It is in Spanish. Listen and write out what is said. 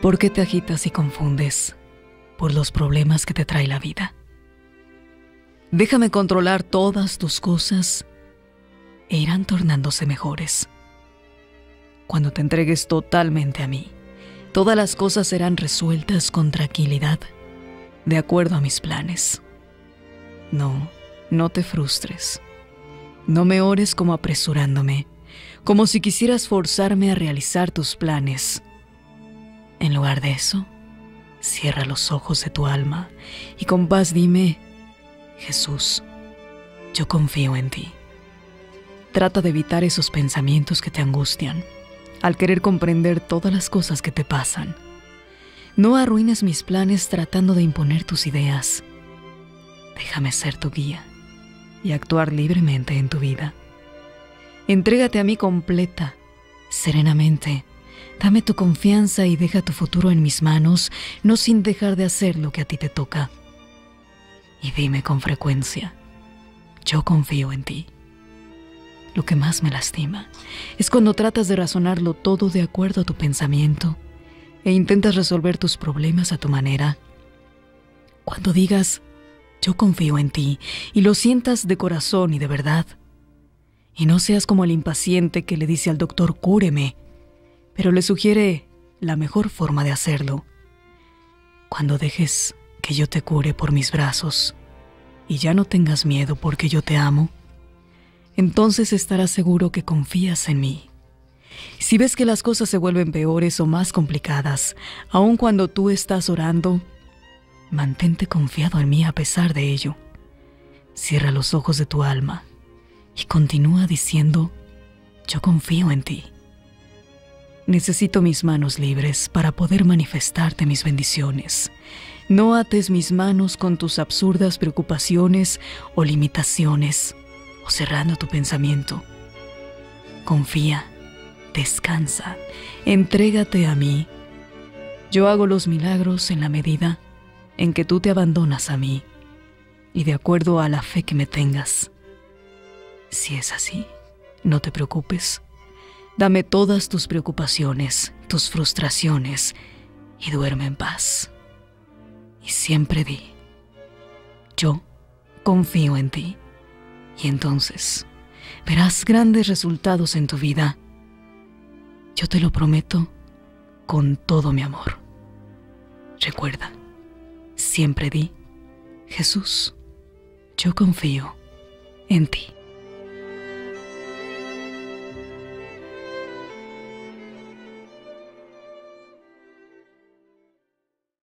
¿Por qué te agitas y confundes por los problemas que te trae la vida? Déjame controlar todas tus cosas e irán tornándose mejores. Cuando te entregues totalmente a mí, todas las cosas serán resueltas con tranquilidad, de acuerdo a mis planes. No te frustres. No me ores como apresurándome, como si quisieras forzarme a realizar tus planes. En lugar de eso, cierra los ojos de tu alma y con paz dime: Jesús, yo confío en ti. Trata de evitar esos pensamientos que te angustian, al querer comprender todas las cosas que te pasan. No arruines mis planes tratando de imponer tus ideas. Déjame ser tu guía y actuar libremente en tu vida. Entrégate a mí completa, serenamente. Dame tu confianza y deja tu futuro en mis manos, no sin dejar de hacer lo que a ti te toca. Y dime con frecuencia: yo confío en ti. Lo que más me lastima es cuando tratas de razonarlo todo de acuerdo a tu pensamiento e intentas resolver tus problemas a tu manera. Cuando digas yo confío en ti y lo sientas de corazón y de verdad, y no seas como el impaciente que le dice al doctor cúreme, pero le sugiere la mejor forma de hacerlo. Cuando dejes que yo te cure por mis brazos y ya no tengas miedo porque yo te amo, entonces estarás seguro que confías en mí. Si ves que las cosas se vuelven peores o más complicadas, aun cuando tú estás orando, mantente confiado en mí a pesar de ello. Cierra los ojos de tu alma y continúa diciendo: yo confío en ti. Necesito mis manos libres para poder manifestarte mis bendiciones. No ates mis manos con tus absurdas preocupaciones o limitaciones, o cerrando tu pensamiento. Confía, descansa, entrégate a mí. Yo hago los milagros en la medida en que tú te abandonas a mí y de acuerdo a la fe que me tengas. Si es así, no te preocupes. Dame todas tus preocupaciones, tus frustraciones y duerme en paz. Y siempre di: yo confío en ti. Y entonces verás grandes resultados en tu vida. Yo te lo prometo con todo mi amor. Recuerda, siempre di: Jesús, yo confío en ti.